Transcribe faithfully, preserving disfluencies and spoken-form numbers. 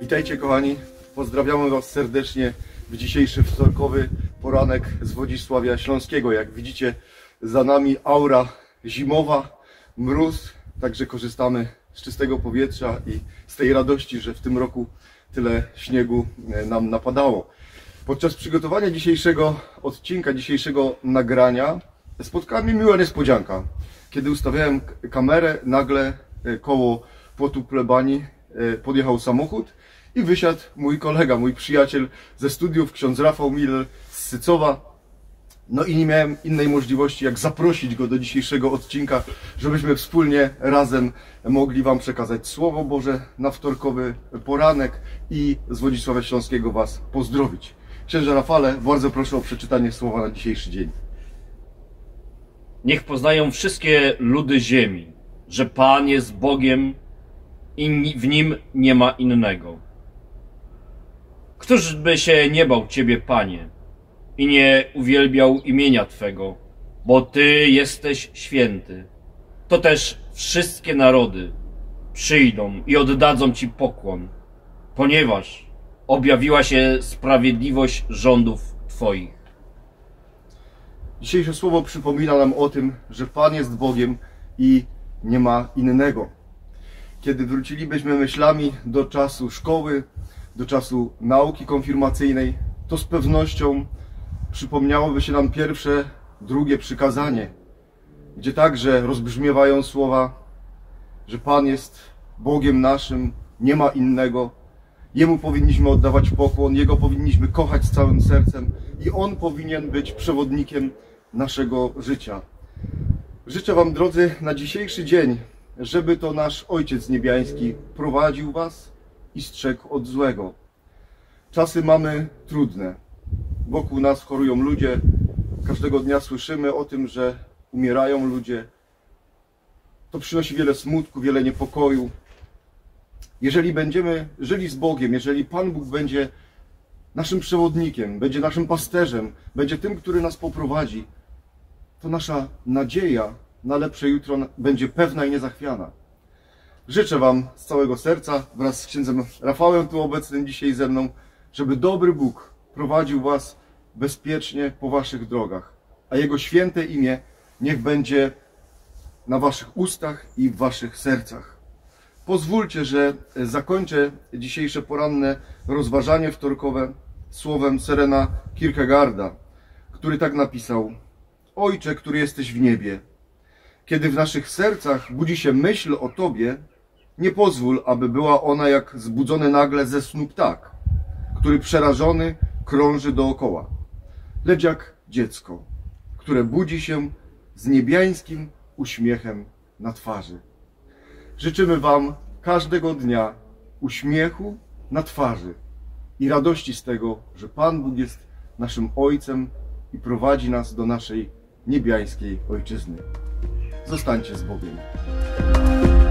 Witajcie kochani, pozdrawiamy Was serdecznie w dzisiejszy wtorkowy poranek z Wodzisławia Śląskiego. Jak widzicie, za nami aura zimowa, mróz, także korzystamy z czystego powietrza i z tej radości, że w tym roku tyle śniegu nam napadało. Podczas przygotowania dzisiejszego odcinka, dzisiejszego nagrania spotkała mnie miła niespodzianka. Kiedy ustawiałem kamerę, nagle koło płotu plebanii podjechał samochód i wysiadł mój kolega, mój przyjaciel ze studiów, ksiądz Rafał Miller z Sycowa. No i nie miałem innej możliwości, jak zaprosić go do dzisiejszego odcinka, żebyśmy wspólnie razem mogli Wam przekazać Słowo Boże na wtorkowy poranek i z Wodzisławia Śląskiego Was pozdrowić. Księże Rafale, bardzo proszę o przeczytanie słowa na dzisiejszy dzień. Niech poznają wszystkie ludy ziemi, że Pan jest Bogiem i w Nim nie ma innego. Któż by się nie bał Ciebie, Panie, i nie uwielbiał imienia Twego, bo Ty jesteś święty. To też wszystkie narody przyjdą i oddadzą Ci pokłon, ponieważ objawiła się sprawiedliwość rządów Twoich. Dzisiejsze słowo przypomina nam o tym, że Pan jest Bogiem i nie ma innego. Kiedy wrócilibyśmy myślami do czasu szkoły, do czasu nauki konfirmacyjnej, to z pewnością przypomniałoby się nam pierwsze, drugie przykazanie, gdzie także rozbrzmiewają słowa, że Pan jest Bogiem naszym, nie ma innego. Jemu powinniśmy oddawać pokłon, Jego powinniśmy kochać z całym sercem i On powinien być przewodnikiem naszego życia. Życzę Wam, drodzy, na dzisiejszy dzień, żeby to nasz Ojciec Niebiański prowadził Was i strzegł od złego. Czasy mamy trudne. Wokół nas chorują ludzie. Każdego dnia słyszymy o tym, że umierają ludzie. To przynosi wiele smutku, wiele niepokoju. Jeżeli będziemy żyli z Bogiem, jeżeli Pan Bóg będzie naszym przewodnikiem, będzie naszym pasterzem, będzie tym, który nas poprowadzi, to nasza nadzieja na lepsze jutro będzie pewna i niezachwiana. Życzę Wam z całego serca, wraz z księdzem Rafałem tu obecnym dzisiaj ze mną, żeby dobry Bóg prowadził Was bezpiecznie po Waszych drogach, a Jego święte imię niech będzie na Waszych ustach i w Waszych sercach. Pozwólcie, że zakończę dzisiejsze poranne rozważanie wtorkowe słowem Sørena Kierkegaarda, który tak napisał: Ojcze, który jesteś w niebie, kiedy w naszych sercach budzi się myśl o Tobie, nie pozwól, aby była ona jak zbudzony nagle ze snu ptak, który przerażony krąży dookoła, lecz jak dziecko, które budzi się z niebiańskim uśmiechem na twarzy. Życzymy Wam każdego dnia uśmiechu na twarzy i radości z tego, że Pan Bóg jest naszym Ojcem i prowadzi nas do naszej niebiańskiej Ojczyzny. Zostańcie z Bogiem.